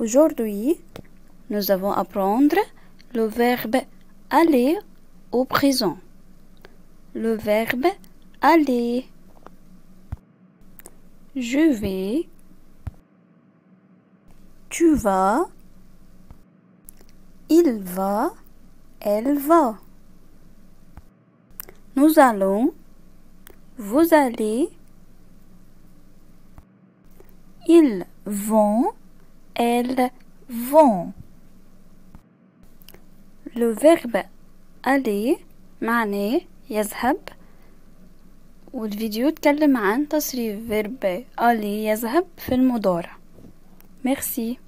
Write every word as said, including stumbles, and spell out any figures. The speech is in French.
Aujourd'hui, nous allons apprendre le verbe aller au présent. Le verbe aller. Je vais. Tu vas. Il va. Elle va. Nous allons. Vous allez. Ils vont. Elles vont. Le verbe aller معناه يذهب، والفيديو تكلم عن تصريف verbe aller يذهب في المضارع. Merci.